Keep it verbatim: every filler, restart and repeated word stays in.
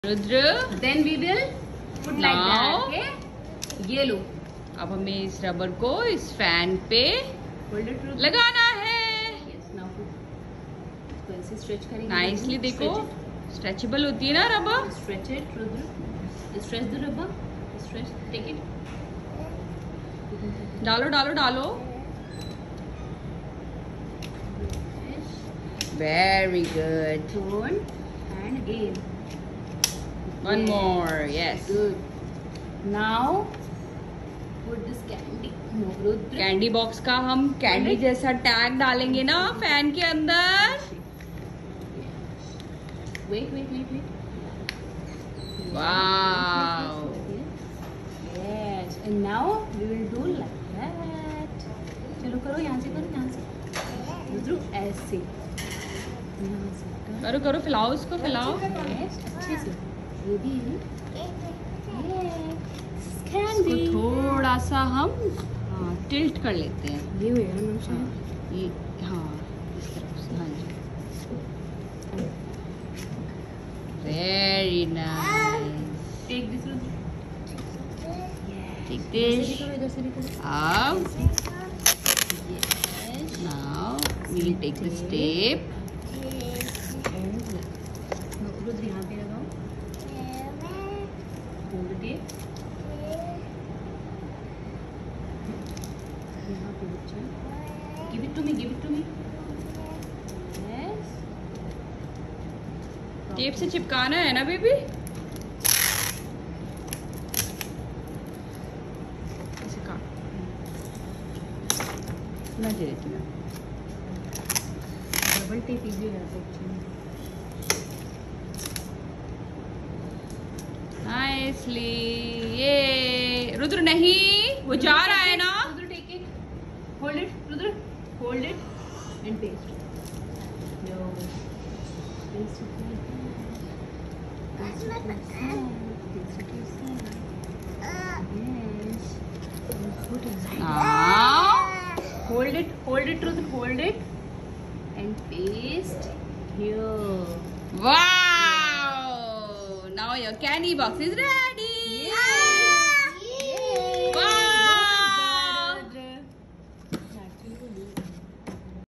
Rudra. Then we will put like that. Okay. ये लो. अब हमें इस रबर को इस फैन पे Hold it, Rudra. लगाना है. Yes. Now put. तो ऐसे stretch करेंगे. नाइसली देखो, स्ट्रेचेबल होती है ना rubber. Stretch it, Rudra. Stretch the rubber. Stretch. Take it. डालो डालो डालो. Very good. Turn and again. One Yes. more. Yes. Good. Now put this candy. No, Rudra. Candy box का हम कैंडी जैसा टैग डालेंगे ना फैन के अंदर. Wait, wait, wait, wait. Wow. Yes. And now we will do like that. चलो करो, यहाँ से करो, यहाँ से. Rudra, ऐसे. यहाँ से करो करो, फैलाओ उसको, फैलाओ. Yes, अच्छे से. ये भी. Yes. Candy. इसको थोड़ा सा हम हाँ टिल्ट कर लेते हैं. ये हुआ ना मैम. हाँ, ये हाँ इस तरफ से. हाँ जी. Very nice. Take this, Rudra. Take this. इधर से भी करो. Up. Yes. Now we'll take this tape. Rudra, यहाँ पे लगाओ. Hold the tape. यहाँ पे बच्चा. Give it to me. Give it to me. Yes. Tape से चिपकाना है ना बेबी. ऐसे काट. मैं दे देती हूँ. डबल टेप इजी हो जाता है एक्चुअली. नाइसली. ये रुद्र नहीं, वो जा रहा है ना. Rudra, take it. Hold it, Rudra. Hold it and paste. No. Paste it like that. Paste it like that. Paste it like that. Yes. And put it like that. Now Hold it, hold it, Rudra. Hold it and paste here. wow. Now your candy box is ready.